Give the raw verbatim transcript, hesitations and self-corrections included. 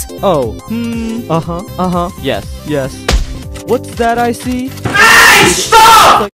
Oh, hmm, uh-huh, uh-huh, yes, yes. What's that I see? Hey, stop!